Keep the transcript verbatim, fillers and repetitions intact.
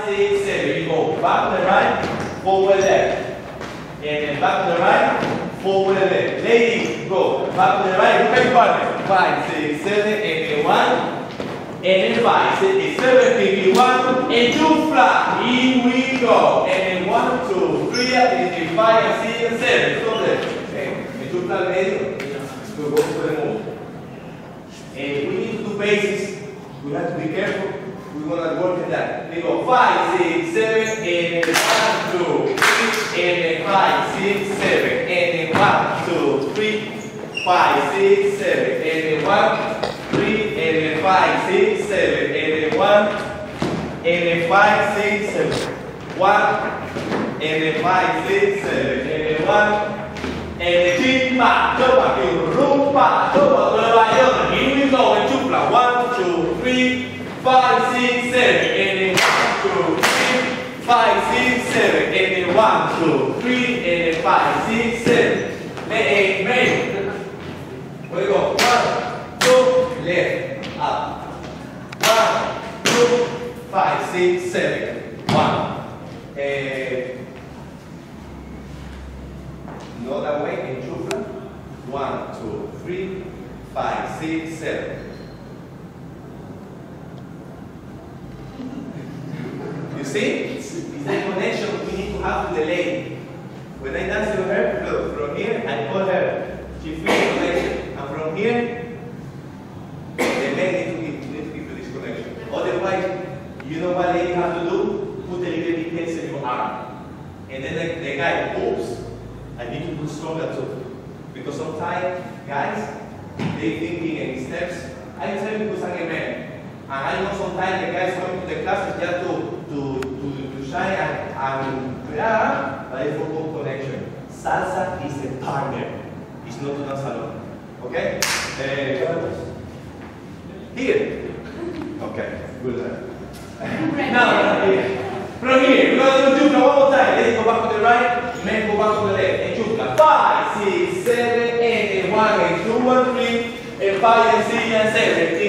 six, seven. You go back to the right, forward left. And then back to the right, forward left. Ladies, go. Back to the right, look at your partner. Five, six, seven, and then one. And then five, six, seven, fifty, one, and two flat. Here we go. And then one, two, three, and then five, and six, and seven. So there. Okay. And two flat medio. We go to the move. And we need to do basics. We have to be careful. We're gonna work at that. We go five, six, seven, and then one, two, three, and then five, six, seven, and then one, two, three, five, six, seven, and then one, three, and then five, six, seven, and then one, and then five, six, seven, one, and then five, six, seven, and then one. And then chín bạn cho bạn kiểu rung bạn cho bạn lời bài hơn. Here we go. And chúc là one, two, three, five, six, seven, and then one, two, three, five, six, seven, and then one, two, three, and then five, six, seven. Eight, eight. We go. One, two, left, up. One, two, five, six, seven. One. And no that way in Jufla. One, two, three, five, six, seven. You see? It's, it's the connection we need to have with the lady. When I dance with her, look, from here, I call her. She feels the connection. And from here, the men need to be, need to be to this connection. Otherwise, you know what lady have to do? Put a little bit tense in your arm. And then the, the guy pulls. I need to do stronger too. Because sometimes, guys, they thinking in steps. I tell you because I'm a man. And I know sometimes the guys come to the classes just to, to, to, to shine and, and yeah, but it's for good connection. Salsa is a partner. It's not to dance alone. Okay? Uh, here. Okay, good. Now, here. From here, we're going to do Jufla one more time. Let's go back to the right, men go back to the left. And Jufla. Five, six, seven, and then one, and two, and three, and five, and six, and seven.